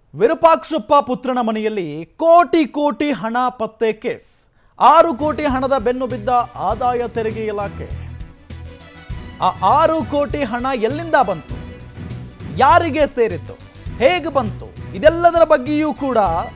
ವಿರೂಪಾಕ್ಷಪ್ಪ ಪುತ್ರನ ಮನೆಯಲ್ಲಿ ಕೋಟಿ ಕೋಟಿ ಹಣ ಪತ್ತೆ ಕೇಸ್ 6 ಕೋಟಿ ಹಣದ ಬೆನ್ನು ಬಿದ್ದ ಆದಾಯ ತೆರಿಗೆ ಇಲಾಖೆ ಆ 6 ಕೋಟಿ ಹಣ ಎಲ್ಲಿಂದ ಬಂತು ಯಾರಿಗೆ ಸೇರಿತು ಹೇಗೆ ಬಂತು ಇದೆಲ್ಲದರ ಬಗ್ಗೆಯೂ ಕೂಡ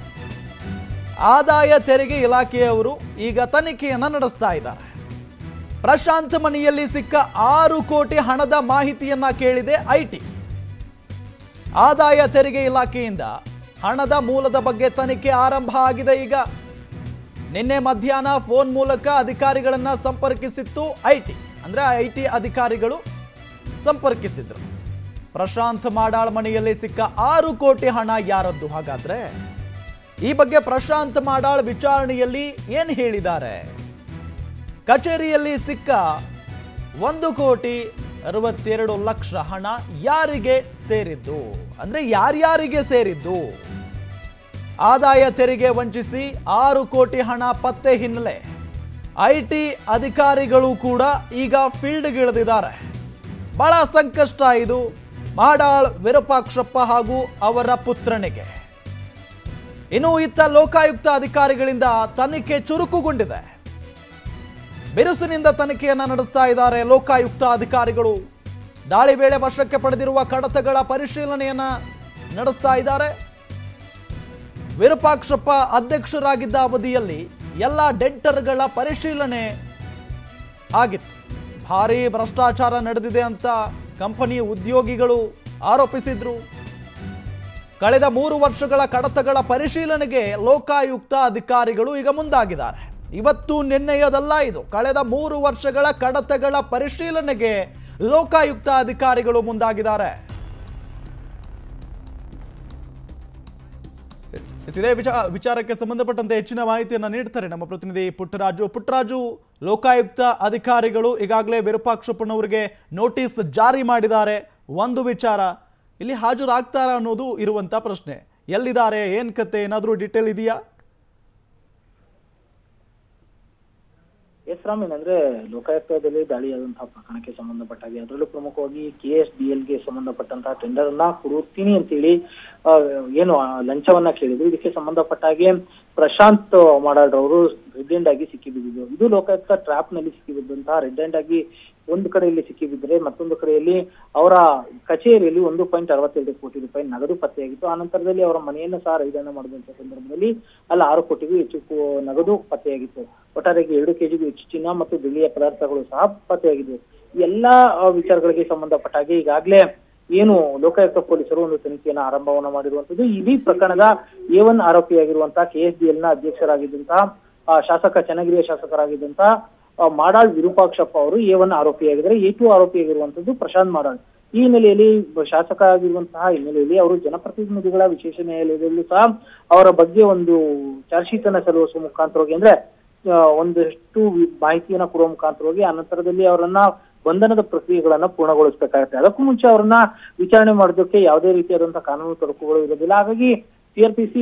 ಆದಾಯ ತೆರಿಗೆ ಇಲಾಖೆಯವರು ಈಗ ತನಿಖೆಯನ್ನು ನಡೆಸ್ತಾ ಇದ್ದಾರೆ ಪ್ರಶಾಂತ್ ಮನೆಯಲ್ಲಿ ಸಿಕ್ಕ 6 ಕೋಟಿ ಹಣದ ಮಾಹಿತಿಯನ್ನ ಕೇಳಿದೆ ಐಟಿ ಆದಾಯ ತೆರಿಗೆ ಇಲಾಖೆಯಿಂದ ಹಣದ ಮೂಲದ ಬಗ್ಗೆ ತನಿಖೆ ಆರಂಭ ಆಗಿದೆ ಈಗ ನಿನ್ನೆ ಮಧ್ಯಾಹ್ನ ಫೋನ್ ಮೂಲಕ ಅಧಿಕಾರಿಗಳನ್ನ ಸಂಪರ್ಕಿಸಿತ್ತು ಐಟಿ ಅಧಿಕಾರಿಗಳು ಸಂಪರ್ಕಿಸಿದ್ರು ಪ್ರಶಾಂತ್ ಮಾಡಾಳ್ ಮನೆಯಲ್ಲಿ ಸಿಕ್ಕ 6 ಕೋಟಿ ಹಣ ಯಾರದ್ದು ಹಾಗಾದ್ರೆ ಈ ಬಗ್ಗೆ ಪ್ರಶಾಂತ್ ಮಾಡಾಳ್ ವಿಚಾರಣೆಯಲ್ಲಿ ಏನು ಹೇಳಿದ್ದಾರೆ ಕಚೇರಿಯಲ್ಲಿ ಸಿಕ್ಕ 1,62,00,000 ಹಣ ಯಾರಿಗೆ ಸೇರಿದ್ದು ಅಂದ್ರೆ ಯಾರ್ಯಾರಿಗೆ ಸೇರಿದ್ದು ಆದಾಯ ತೆರಿಗೆ ವಂಚಿಸಿ 6 ಕೋಟಿ ಹಣ ಪತ್ತೆ ಹಿನ್ನೆಲೆ ಐಟಿ ಅಧಿಕಾರಿಗಳು ಕೂಡ ಈಗ ಫೀಲ್ಡ್ಗಿಳಿದಿದ್ದಾರೆ ಬಹಳ ಸಂಕಷ್ಟ ಇದು ಮಾಡಾಳ್ ವಿರೂಪಾಕ್ಷಪ್ಪ ಹಾಗೂ ಅವರ ಪುತ್ರನಿಗೆ ಇನ್ನು ಇತ್ತ ಲೋಕಾಯುಕ್ತ ಅಧಿಕಾರಿಗಳಿಂದ ತನಿಖೆ ಚುರುಕುಗೊಂಡಿದೆ ಬಿರುಸಿನಿಂದ ತನಿಖೆಯನ್ನು ನಡೆಸ್ತಾ ಇದ್ದಾರೆ ಲೋಕಾಯುಕ್ತ ಅಧಿಕಾರಿಗಳು ದಾಳಿ ವೇಳೆ ವಶಕ್ಕೆ ಪಡೆದಿರುವ ಕಡತಗಳ ಪರಿಶೀಲನೆಯನ್ನ ನಡೆಸ್ತಾ ಇದ್ದಾರೆ ವಿರೂಪಾಕ್ಷಪ್ಪ ಅಧ್ಯಕ್ಷರಾಗಿದ್ದ ಅವಧಿಯಲ್ಲಿ ಎಲ್ಲ ಡೆಂಟರ್ಗಳ ಪರಿಶೀಲನೆ ಆಗಿತ್ತು ಭಾರೀ ಭ್ರಷ್ಟಾಚಾರ ನಡೆದಿದೆ ಅಂತ ಕಂಪನಿ ಉದ್ಯೋಗಿಗಳು ಆರೋಪಿಸಿದ್ರು ಕಳೆದ 3 ವರ್ಷಗಳ ಕಡತಗಳ ಪರಿಶೀಲನೆಗೆ ಲೋಕಾಯುಕ್ತ ಅಧಿಕಾರಿಗಳು ಈಗ ಮುಂದಾಗಿದ್ದಾರೆ ಇವತ್ತು ನಿನ್ನೆಯದಲ್ಲ ಇದು ಕಳೆದ 3 ವರ್ಷಗಳ ಕಡತಗಳ ಪರಿಶೀಲನೆಗೆ ಲೋಕಾಯುಕ್ತ ಅಧಿಕಾರಿಗಳು ಮುಂದಾಗಿದ್ದಾರೆ ಇದೇ ವಿಚಾರಕ್ಕೆ ಸಂಬಂಧಪಟ್ಟಂತೆ ಹೆಚ್ಚಿನ ಮಾಹಿತಿಯನ್ನು ನೀಡ್ತಾರೆ ನಮ್ಮ ಪ್ರತಿನಿಧಿ ಪುಟ್ಟರಾಜು ಲೋಕಾಯುಕ್ತ ಅಧಿಕಾರಿಗಳು ಈಗಾಗಲೇ ವಿರೂಪಾಕ್ಷಪ್ಪನವರಿಗೆ ನೋಟಿಸ್ ಜಾರಿ ಮಾಡಿದ್ದಾರೆ ಒಂದು ವಿಚಾರ ಇಲ್ಲಿ ಹಾಜರಾಗ್ತಾರಾ ಅನ್ನೋದು ಇರುವಂತ ಪ್ರಶ್ನೆ ಎಲ್ಲಿದ್ದಾರೆ ಏನ್ ಕತೆ ಏನಾದರೂ ಡೀಟೇಲ್ ಇದೆಯಾ ಎಸ್ ರಾಮ್ ಏನಂದ್ರೆ ಲೋಕಾಯುಕ್ತದಲ್ಲಿ ದಾಳಿಯಾದಂತಹ ಪ್ರಕರಣಕ್ಕೆ ಸಂಬಂಧಪಟ್ಟಾಗಿ ಅದರಲ್ಲೂ ಪ್ರಮುಖವಾಗಿ KSDL ಗೆ ಸಂಬಂಧಪಟ್ಟಂತಹ ಟೆಂಡರ್ ಅನ್ನ ಕೊಡುತ್ತೀನಿ ಅಂತೇಳಿ ಏನು ಲಂಚವನ್ನ ಕೇಳಿದ್ರು ಇದಕ್ಕೆ ಸಂಬಂಧಪಟ್ಟಾಗೆ ಪ್ರಶಾಂತ್ ಮಾಡಾಳ್ ಅವರು ರೆಡ್ ಹ್ಯಾಂಡ್ ಆಗಿ ಸಿಕ್ಕಿಬಿದ್ದಿದ್ರು ಇದು ಲೋಕಾಯುಕ್ತ ಟ್ರ್ಯಾಪ್ ನಲ್ಲಿ ಸಿಕ್ಕಿಬಿದ್ದಂತಹ ರೆಡ್ ಹ್ಯಾಂಡ್ ಆಗಿ ಒಂದು ಕಡೆಯಲ್ಲಿ ಸಿಕ್ಕಿಬಿದ್ದರೆ ಮತ್ತೊಂದು ಕಡೆಯಲ್ಲಿ ಅವರ ಕಚೇರಿಯಲ್ಲಿ 1.62 ಕೋಟಿ ರೂಪಾಯಿ ನಗದು ಪತ್ತೆಯಾಗಿತ್ತು ಆ ನಂತರದಲ್ಲಿ ಅವರ ಮನೆಯನ್ನು ಸಹ ರೈಡನ್ನ ಮಾಡಿದಂತಹ ಸಂದರ್ಭದಲ್ಲಿ ಅಲ್ಲಿ 6 ಕೋಟಿಗೂ ಹೆಚ್ಚು ನಗದು ಪತ್ತೆಯಾಗಿತ್ತು ಒಟ್ಟಾರೆಯಾಗಿ 2 ಕೆಜಿಗೂ ಹೆಚ್ಚು ಚಿನ್ನ ಮತ್ತು ಬೆಳ್ಳಿಯ ಪದಾರ್ಥಗಳು ಸಹ ಪತ್ತೆಯಾಗಿದ್ದವು ಈ ಎಲ್ಲಾ ವಿಚಾರಗಳಿಗೆ ಸಂಬಂಧಪಟ್ಟ ಹಾಗೆ ಈಗಾಗಲೇ ಏನು ಲೋಕಾಯುಕ್ತ ಪೊಲೀಸರು ಒಂದು ತನಿಖೆಯನ್ನು ಆರಂಭವನ್ನ ಮಾಡಿರುವಂತದ್ದು ಇಡೀ ಪ್ರಕರಣದ A1 ಆರೋಪಿಯಾಗಿರುವಂತಹ KSDL ನ ಅಧ್ಯಕ್ಷರಾಗಿದ್ದಂತಹ ಶಾಸಕ ಚನ್ನಗಿರಿಯ ಶಾಸಕರಾಗಿದ್ದಂತಹ ಮಾಡಾಳ್ ವಿರೂಪಾಕ್ಷಪ್ಪ ಅವರು A1 ಆರೋಪಿಯಾಗಿದ್ದಾರೆ A2 ಆರೋಪಿಯಾಗಿರುವಂತದ್ದು ಪ್ರಶಾಂತ್ ಮಾಡಾಳ್ ಈ ಹಿನ್ನೆಲೆಯಲ್ಲಿ ಶಾಸಕ ಆಗಿರುವಂತಹ ಹಿನ್ನೆಲೆಯಲ್ಲಿ ಅವರು ಜನಪ್ರತಿನಿಧಿಗಳ ವಿಶೇಷ ನ್ಯಾಯಾಲಯದಲ್ಲೂ ಸಹ ಅವರ ಬಗ್ಗೆ ಒಂದು ಚಾರ್ಜ್ ಶೀಟ್ ಅನ್ನ ಸಲ್ಲಿಸುವ ಮುಖಾಂತರವಾಗಿ ಅಂದ್ರೆ ಒಂದಷ್ಟು ಮಾಹಿತಿಯನ್ನ ಕೊಡುವ ಮುಖಾಂತರವಾಗಿ ಆ ನಂತರದಲ್ಲಿ ಅವರನ್ನ ಬಂಧನದ ಪ್ರಕ್ರಿಯೆಗಳನ್ನ ಪೂರ್ಣಗೊಳಿಸಬೇಕಾಗುತ್ತೆ ಅದಕ್ಕೂ ಮುಂಚೆ ಅವರನ್ನ ವಿಚಾರಣೆ ಮಾಡೋದಕ್ಕೆ ಯಾವುದೇ ರೀತಿಯಾದಂತಹ ಕಾನೂನು ತೊಡಕುಗಳು ಇರೋದಿಲ್ಲ ಹಾಗಾಗಿ CRPC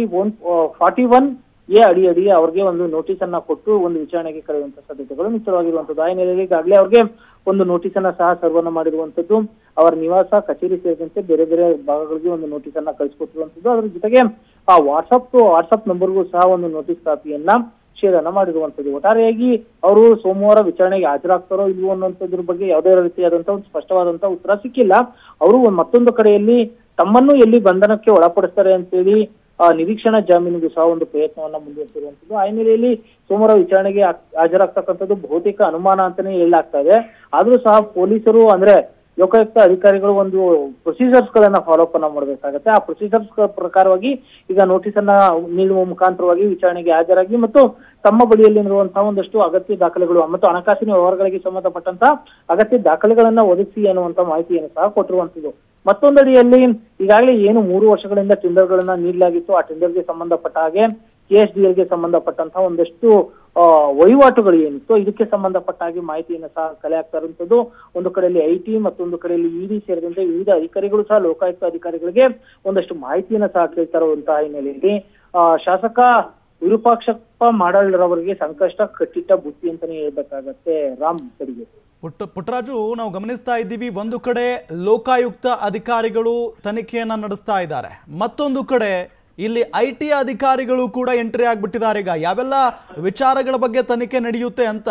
141A ಅಡಿ ಅವ್ರಿಗೆ ಒಂದು ನೋಟಿಸ್ ಅನ್ನ ಕೊಟ್ಟು ಒಂದು ವಿಚಾರಣೆಗೆ ಕರೆಯುವಂತಹ ಸಾಧ್ಯತೆಗಳು ನಿಶ್ಚಿತವಾಗಿರುವಂತದ್ದು ಆ ಹಿನ್ನೆಲೆಯಲ್ಲಿ ಈಗಾಗಲೇ ಅವ್ರಿಗೆ ಒಂದು ನೋಟಿಸ್ ಅನ್ನ ಸಹ ಸರ್ವನ್ನ ಮಾಡಿರುವಂತದ್ದು ಅವರ ನಿವಾಸ ಕಚೇರಿ ಸೇರಿದಂತೆ ಬೇರೆ ಬೇರೆ ಭಾಗಗಳಿಗೆ ಒಂದು ನೋಟಿಸ್ ಅನ್ನ ಕಳಿಸ್ಕೊಟ್ಟಿರುವಂತದ್ದು ಅದ್ರ ಜೊತೆಗೆ ಆ ವಾಟ್ಸ್ಆಪ್ ನಂಬರ್ಗೂ ಸಹ ಒಂದು ನೋಟಿಸ್ ಕಾಪಿಯನ್ನ ಶೇರ್ ಅನ್ನ ಮಾಡಿರುವಂತದ್ದು ಒಟ್ಟಾರೆಯಾಗಿ ಅವರು ಸೋಮವಾರ ವಿಚಾರಣೆಗೆ ಹಾಜರಾಗ್ತಾರೋ ಇಲ್ವೋ ಅನ್ನುವಂಥದ್ರ ಬಗ್ಗೆ ಯಾವುದೇ ರೀತಿಯಾದಂತಹ ಒಂದು ಸ್ಪಷ್ಟವಾದಂತಹ ಉತ್ತರ ಸಿಕ್ಕಿಲ್ಲ ಅವರು ಮತ್ತೊಂದು ಕಡೆಯಲ್ಲಿ ತಮ್ಮನ್ನು ಎಲ್ಲಿ ಬಂಧನಕ್ಕೆ ಒಳಪಡಿಸ್ತಾರೆ ಅಂತೇಳಿ ನಿರೀಕ್ಷಣಾ ಜಾಮೀನಿಗೂ ಸಹ ಒಂದು ಪ್ರಯತ್ನವನ್ನ ಮುಂದುವರಿಸಿರುವಂತದ್ದು ಆ ಹಿನ್ನೆಲೆಯಲ್ಲಿ ಸೋಮವಾರ ವಿಚಾರಣೆಗೆ ಹಾಜರಾಗ್ತಕ್ಕಂಥದ್ದು ಬಹುತೇಕ ಅನುಮಾನ ಅಂತಾನೆ ಹೇಳಲಾಗ್ತಾ ಇದೆ ಆದ್ರೂ ಸಹ ಪೊಲೀಸರು ಅಂದ್ರೆ ಲೋಕಾಯುಕ್ತ ಅಧಿಕಾರಿಗಳು ಒಂದು ಪ್ರೊಸೀಜರ್ಸ್ ಗಳನ್ನ ಫಾಲೋ ಅಪ್ ಅನ್ನ ಮಾಡಬೇಕಾಗತ್ತೆ ಆ ಪ್ರೊಸೀಜರ್ಸ್ ಪ್ರಕಾರವಾಗಿ ಈಗ ನೋಟಿಸ್ ಅನ್ನ ನೀಡುವ ಮುಖಾಂತರವಾಗಿ ವಿಚಾರಣೆಗೆ ಹಾಜರಾಗಿ ಮತ್ತು ತಮ್ಮ ಬಳಿಯಲ್ಲಿರುವಂತಹ ಒಂದಷ್ಟು ಅಗತ್ಯ ದಾಖಲೆಗಳು ಮತ್ತು ಹಣಕಾಸಿನ ವ್ಯವಹಾರಗಳಿಗೆ ಸಂಬಂಧಪಟ್ಟಂತಹ ಅಗತ್ಯ ದಾಖಲೆಗಳನ್ನ ಒದಗಿಸಿ ಅನ್ನುವಂತ ಮಾಹಿತಿಯನ್ನು ಸಹ ಕೊಟ್ಟಿರುವಂತದ್ದು ಮತ್ತೊಂದಡಿಯಲ್ಲಿ ಈಗಾಗಲೇ ಏನು 3 ವರ್ಷಗಳಿಂದ ಟೆಂಡರ್ ಗಳನ್ನ ನೀಡಲಾಗಿತ್ತು ಆ ಟೆಂಡರ್ಗೆ ಸಂಬಂಧಪಟ್ಟ ಹಾಗೆ KSDL ಗೆ ಸಂಬಂಧಪಟ್ಟಂತಹ ಒಂದಷ್ಟು ವಹಿವಾಟುಗಳು ಏನಿತ್ತು ಇದಕ್ಕೆ ಸಂಬಂಧಪಟ್ಟ ಹಾಗೆ ಮಾಹಿತಿಯನ್ನು ಸಹ ಕಲೆ ಆಗ್ತಾ ಇರುವಂತದ್ದು ಒಂದು ಕಡೆಯಲ್ಲಿ IT ಮತ್ತೊಂದು ಕಡೆಯಲ್ಲಿ ED ಸೇರಿದಂತೆ ವಿವಿಧ ಅಧಿಕಾರಿಗಳು ಸಹ ಲೋಕಾಯುಕ್ತ ಅಧಿಕಾರಿಗಳಿಗೆ ಒಂದಷ್ಟು ಮಾಹಿತಿಯನ್ನ ಸಹ ಕೇಳ್ತಾ ಇರುವಂತಹ ಹಿನ್ನೆಲೆಯಲ್ಲಿ ಶಾಸಕ ವಿರೂಪಾಕ್ಷಪ್ಪ ಮಾಡಾಳ್ರವರಿಗೆ ಸಂಕಷ್ಟ ಕಟ್ಟಿಟ್ಟ ಬುತ್ತಿ ಅಂತಾನೆ ಹೇಳ್ಬೇಕಾಗತ್ತೆ ರಾಮ್ ಕಡೆಗೆ ಪುಟ್ಟರಾಜು ನಾವು ಗಮನಿಸ್ತಾ ಇದ್ದೀವಿ ಒಂದು ಕಡೆ ಲೋಕಾಯುಕ್ತ ಅಧಿಕಾರಿಗಳು ತನಿಖೆಯನ್ನ ನಡೆಸ್ತಾ ಇದ್ದಾರೆ ಮತ್ತೊಂದು ಕಡೆ ಇಲ್ಲಿ IT ಅಧಿಕಾರಿಗಳು ಕೂಡ ಎಂಟ್ರಿ ಆಗ್ಬಿಟ್ಟಿದ್ದಾರೆ. ಈಗ ಯಾವೆಲ್ಲ ವಿಚಾರಗಳ ಬಗ್ಗೆ ತನಿಖೆ ನಡೆಯುತ್ತೆ ಅಂತ?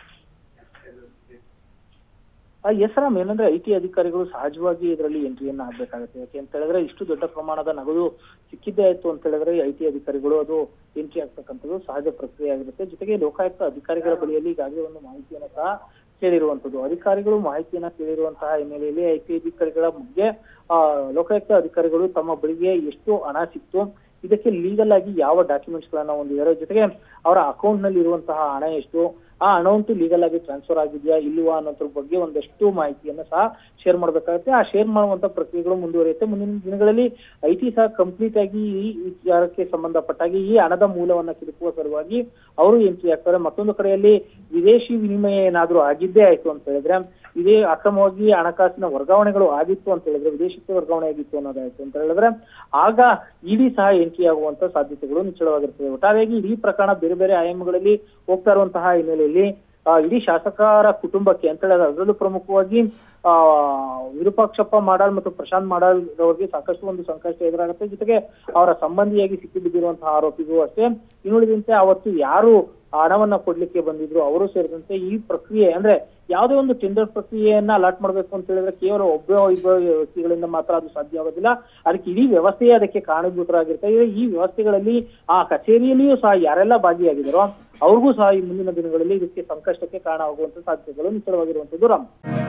ಎಸ್ ರಾಮ್, ಏನಂದ್ರೆ IT ಅಧಿಕಾರಿಗಳು ಸಹಜವಾಗಿ ಇದರಲ್ಲಿ ಎಂಟ್ರಿಯನ್ನ ಆಗ್ಬೇಕಾಗುತ್ತೆ. ಯಾಕೆ ಅಂತ ಹೇಳಿದ್ರೆ ಇಷ್ಟು ದೊಡ್ಡ ಪ್ರಮಾಣದ ನಗದು ಸಿಕ್ಕಿದ್ದೇ ಆಯ್ತು ಅಂತ ಹೇಳಿದ್ರೆ IT ಅಧಿಕಾರಿಗಳು ಅದು ಎಂಟ್ರಿ ಆಗ್ತಕ್ಕಂಥದ್ದು ಸಹಜ ಪ್ರಕ್ರಿಯೆ ಆಗಿರುತ್ತೆ. ಜೊತೆಗೆ ಲೋಕಾಯುಕ್ತ ಅಧಿಕಾರಿಗಳ ಬಳಿಯಲ್ಲಿ ಈಗಾಗಲೇ ಒಂದು ಮಾಹಿತಿಯನ್ನು ಸಹ ಕೇಳಿರುವಂತದ್ದು. ಅಧಿಕಾರಿಗಳು ಮಾಹಿತಿಯನ್ನ ಕೇಳಿರುವಂತಹ ಹಿನ್ನೆಲೆಯಲ್ಲಿ IT ಅಧಿಕಾರಿಗಳ ಬಗ್ಗೆ ಲೋಕಾಯುಕ್ತ ಅಧಿಕಾರಿಗಳು ತಮ್ಮ ಬಳಿಗೆ ಎಷ್ಟು ಹಣ ಸಿಕ್ತು, ಇದಕ್ಕೆ ಲೀಗಲ್ ಆಗಿ ಯಾವ ಡಾಕ್ಯುಮೆಂಟ್ಸ್ ಗಳನ್ನ ಹೊಂದಿದ್ದಾರೆ, ಜೊತೆಗೆ ಅವರ ಅಕೌಂಟ್ ನಲ್ಲಿ ಇರುವಂತಹ ಹಣ ಎಷ್ಟು, ಆ ಅಮೌಂಟ್ ಲೀಗಲ್ ಆಗಿ ಟ್ರಾನ್ಸ್ಫರ್ ಆಗಿದೆಯಾ ಇಲ್ವಾ ಅನ್ನೋದ್ರ ಬಗ್ಗೆ ಒಂದಷ್ಟು ಮಾಹಿತಿಯನ್ನ ಸಹ ಶೇರ್ ಮಾಡ್ಬೇಕಾಗುತ್ತೆ. ಆ ಶೇರ್ ಮಾಡುವಂತ ಪ್ರಕ್ರಿಯೆಗಳು ಮುಂದುವರಿಯುತ್ತೆ. ಮುಂದಿನ ದಿನಗಳಲ್ಲಿ IT ಸಹ ಕಂಪ್ಲೀಟ್ ಆಗಿ ಈ ವಿಚಾರಕ್ಕೆ ಸಂಬಂಧಪಟ್ಟಾಗಿ ಈ ಹಣದ ಮೂಲವನ್ನ ತಿರುಕುವ ಸಲುವಾಗಿ ಅವರು ಎಂಟ್ರಿ ಆಗ್ತಾರೆ. ಮತ್ತೊಂದು ಕಡೆಯಲ್ಲಿ ವಿದೇಶಿ ವಿನಿಮಯ ಏನಾದ್ರೂ ಆಗಿದ್ದೇ ಆಯ್ತು ಅಂತ ಹೇಳಿದ್ರೆ, ಇದೇ ಅಕ್ರಮವಾಗಿ ಹಣಕಾಸಿನ ವರ್ಗಾವಣೆಗಳು ಆಗಿತ್ತು ಅಂತ ಹೇಳಿದ್ರೆ, ವಿದೇಶಕ್ಕೆ ವರ್ಗಾವಣೆ ಆಗಿತ್ತು ಅನ್ನೋದಾಯ್ತು ಅಂತ ಹೇಳಿದ್ರೆ ಆಗ ಇಡಿ ಸಹ ಎಂಟ್ರಿ ಆಗುವಂತ ಸಾಧ್ಯತೆಗಳು ನಿಚ್ಚಳವಾಗಿರ್ತದೆ. ಒಟ್ಟಾರೆಯಾಗಿ ಇಡೀ ಪ್ರಕರಣ ಬೇರೆ ಬೇರೆ ಆಯಾಮಗಳಲ್ಲಿ ಹೋಗ್ತಾ ಇರುವಂತಹ ಹಿನ್ನೆಲೆಯಲ್ಲಿ ಇಡೀ ಶಾಸಕರ ಕುಟುಂಬಕ್ಕೆ ಅಂತ ಹೇಳಿದ್ರೆ ಅದರಲ್ಲೂ ಪ್ರಮುಖವಾಗಿ ವಿರೂಪಾಕ್ಷಪ್ಪ ಮಾಡಾಳ್ ಮತ್ತು ಪ್ರಶಾಂತ್ ಮಾಡಾಳ್ ಅವರಿಗೆ ಸಾಕಷ್ಟು ಒಂದು ಸಂಕಷ್ಟ ಎದುರಾಗುತ್ತೆ. ಜೊತೆಗೆ ಅವರ ಸಂಬಂಧಿಯಾಗಿ ಸಿಕ್ಕಿಬಿದ್ದಿರುವಂತಹ ಆರೋಪಿಗೂ ಅಷ್ಟೇ. ಇನ್ನುಳಿದಂತೆ ಅವತ್ತು ಯಾರು ಹಣವನ್ನ ಕೊಡ್ಲಿಕ್ಕೆ ಬಂದಿದ್ರು ಅವರು ಸೇರಿದಂತೆ ಈ ಪ್ರಕ್ರಿಯೆ ಅಂದ್ರೆ ಯಾವುದೇ ಒಂದು ಟೆಂಡರ್ ಪ್ರಕ್ರಿಯೆಯನ್ನ ಅಲಾಟ್ ಮಾಡಬೇಕು ಅಂತ ಹೇಳಿದ್ರೆ ಕೇವಲ ಇಬ್ಬರು ವ್ಯಕ್ತಿಗಳಿಂದ ಮಾತ್ರ ಅದು ಸಾಧ್ಯ ಆಗೋದಿಲ್ಲ. ಅದಕ್ಕೆ ಇಡೀ ವ್ಯವಸ್ಥೆಯೇ ಅದಕ್ಕೆ ಕಾರಣಭೂತರಾಗಿರ್ತಾರೆ. ಈ ವ್ಯವಸ್ಥೆಗಳಲ್ಲಿ ಆ ಕಚೇರಿಯಲ್ಲಿಯೂ ಸಹ ಯಾರೆಲ್ಲ ಭಾಗಿಯಾಗಿದ್ದಾರೋ ಅವ್ರಿಗೂ ಸಹ ಈ ಮುಂದಿನ ದಿನಗಳಲ್ಲಿ ಇದಕ್ಕೆ ಸಂಕಷ್ಟಕ್ಕೆ ಕಾರಣ ಆಗುವಂತ ಸಾಧ್ಯತೆಗಳು ನಿಶ್ಚಲವಾಗಿರುವಂತದ್ದು ರಾಮ್.